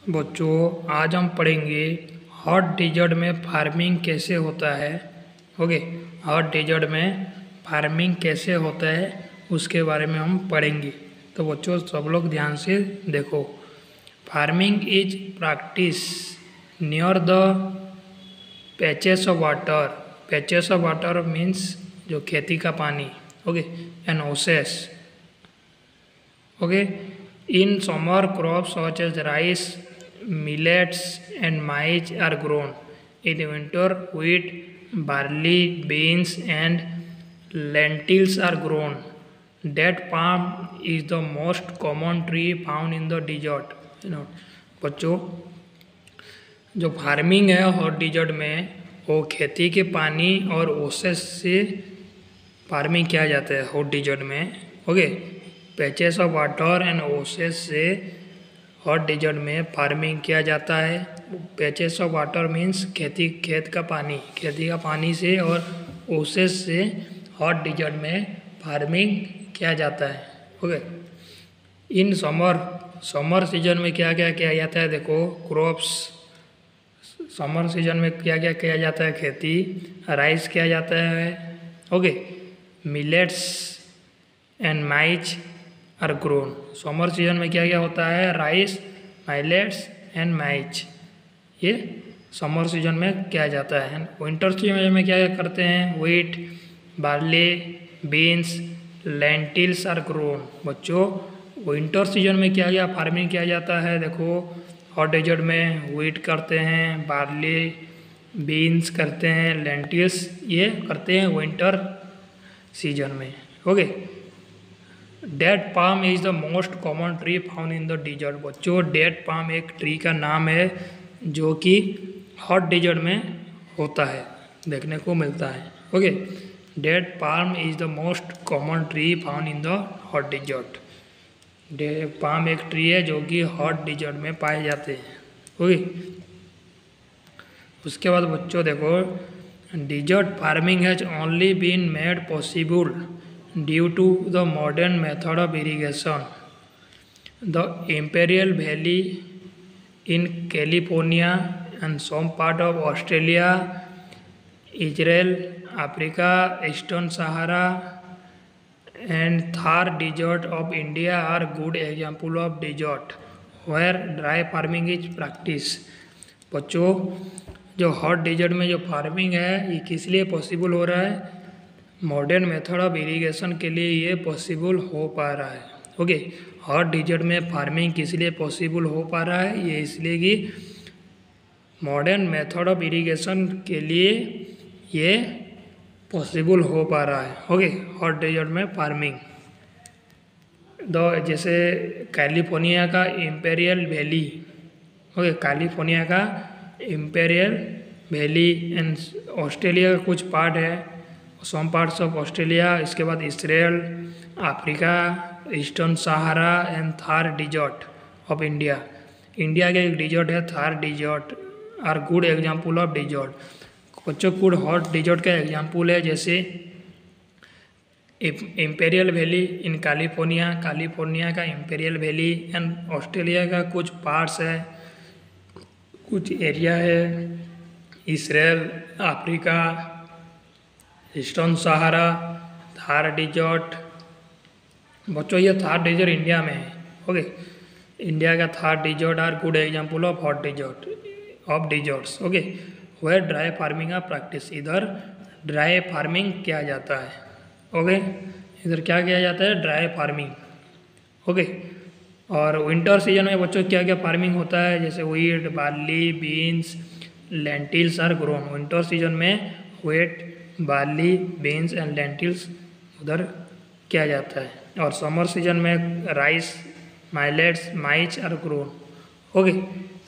बच्चों आज हम पढ़ेंगे हॉट डेजर्ट में फार्मिंग कैसे होता है। ओके, हॉट डेजर्ट में फार्मिंग कैसे होता है उसके बारे में हम पढ़ेंगे। तो बच्चों सब लोग ध्यान से देखो। Farming is practice near the patches of water. Patches of water means जो खेती का पानी। Okay, and oases. Okay, in summer crops such as rice, millets and maize are grown. In winter wheat, barley, beans and lentils are grown. Date palm is the most common tree found in the desert. बच्चों जो farming है hot desert में वो खेती के पानी और ओसेस से फार्मिंग किया जाता है हॉट डिजर्ट में। Okay, patches of water and oases से हॉट डिजर्ट में फार्मिंग किया जाता है। पैचेस ऑफ वाटर मीन्स खेत का पानी से, और ओसेस से हॉट डिजर्ट में फार्मिंग किया जाता है। ओके, इन समर सीजन में क्या क्या किया जाता है देखो। क्रॉप्स, समर सीजन में क्या क्या किया जाता है, खेती, राइस किया जाता है। Okay, millets and maize are grown. Summer season में क्या क्या होता है, राइस, माइलेट्स एंड माइज, ये समर सीजन में किया जाता है। विंटर सीजन में क्या क्या करते हैं, wheat, barley, beans, lentils are grown. बच्चों विंटर सीजन में क्या क्या फार्मिंग किया जाता है देखो। हॉट डेजर्ट में व्हीट करते हैं, बार्ले, बीन्स करते हैं, लेंटिल्स ये करते हैं विंटर सीजन में। Okay, date palm is the most common tree found in the desert. बच्चों डेट पाम एक ट्री का नाम है जो कि हॉट डिजर्ट में होता है, देखने को मिलता है। Okay, date palm is the most common tree found in the hot desert. Date palm एक ट्री है जो कि हॉट डिजर्ट में पाए जाते हैं। ओके, उसके बाद बच्चों देखो, desert farming has only been made possible due to the modern method of irrigation. The Imperial Valley in California and some part of Australia, Israel, Africa, Eastern Sahara and Thar Desert of India are good example of desert where dry farming is practiced. बच्चों जो hot desert में जो farming है ये किस लिए possible हो रहा है, मॉडर्न मेथड ऑफ इरिगेशन के लिए ये पॉसिबल हो पा रहा है। ओके, हॉट डिजर्ट में फार्मिंग किस लिए पॉसिबल हो पा रहा है, ये इसलिए कि मॉडर्न मेथड ऑफ इरिगेशन के लिए ये पॉसिबल हो पा रहा है। ओके, हॉट डिजर्ट में फार्मिंग जैसे कैलिफोर्निया का इम्पेरियल वैली। ओके, कैलिफोर्निया का इम्पेरियल वैली एंड ऑस्ट्रेलिया का कुछ पार्ट है, सम पार्ट्स ऑफ ऑस्ट्रेलिया। इसके बाद Israel, Africa, eastern Sahara and Thar desert of India. India के एक डिजर्ट है Thar desert, are good example of desert. बच्चों गुड हॉट डिजर्ट का एग्जाम्पल है जैसे इम्पेरियल वैली इन कैलिफोर्निया का इम्पेरियल वैली एंड ऑस्ट्रेलिया का कुछ पार्ट्स है, कुछ एरिया है, Israel, Africa, eastern Sahara, Thar desert. बच्चों ये थार डिजर्ट इंडिया में है। ओके, इंडिया का Thar desert are good example of hot desert of deserts. Okay, where dry farming of practice, इधर ड्राई फार्मिंग किया जाता है। ओके, इधर क्या किया जाता है, ड्राई फार्मिंग। ओके, और विंटर सीजन में बच्चों क्या क्या फार्मिंग होता है जैसे wheat, barley, beans, lentils are grown. Winter season में wheat, barley, beans and lentils उधर किया जाता है। और समर सीजन में rice, millets, mine's are grown. Okay,